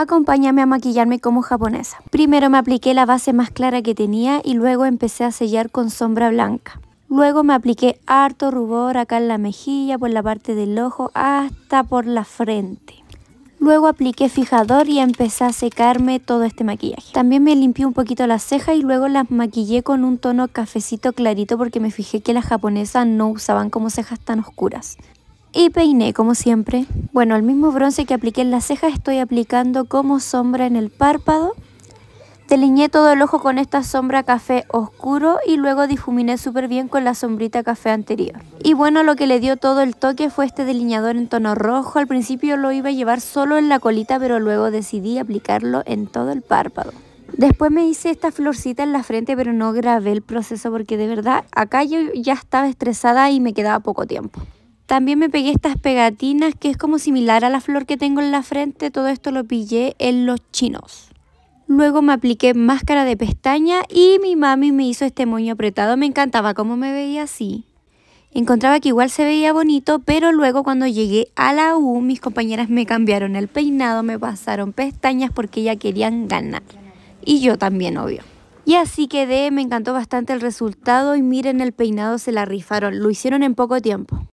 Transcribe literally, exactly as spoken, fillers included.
Acompáñame a maquillarme como japonesa. Primero me apliqué la base más clara que tenía y luego empecé a sellar con sombra blanca. Luego me apliqué harto rubor acá en la mejilla, por la parte del ojo, hasta por la frente. Luego apliqué fijador y empecé a secarme todo este maquillaje. También me limpié un poquito las cejas y luego las maquillé con un tono cafecito clarito porque me fijé que las japonesas no usaban como cejas tan oscuras. Y peiné como siempre. Bueno, el mismo bronce que apliqué en las cejas estoy aplicando como sombra en el párpado. Delineé todo el ojo con esta sombra café oscuro y luego difuminé súper bien con la sombrita café anterior. Y bueno, lo que le dio todo el toque fue este delineador en tono rojo. Al principio lo iba a llevar solo en la colita, pero luego decidí aplicarlo en todo el párpado. Después me hice esta florcita en la frente, pero no grabé el proceso porque de verdad acá yo ya estaba estresada y me quedaba poco tiempo. También me pegué estas pegatinas que es como similar a la flor que tengo en la frente. Todo esto lo pillé en los chinos. Luego me apliqué máscara de pestaña y mi mami me hizo este moño apretado. Me encantaba cómo me veía así. Encontraba que igual se veía bonito, pero luego cuando llegué a la U, mis compañeras me cambiaron el peinado, me pasaron pestañas porque ya querían ganar. Y yo también, obvio. Y así quedé, me encantó bastante el resultado y miren el peinado, se la rifaron. Lo hicieron en poco tiempo.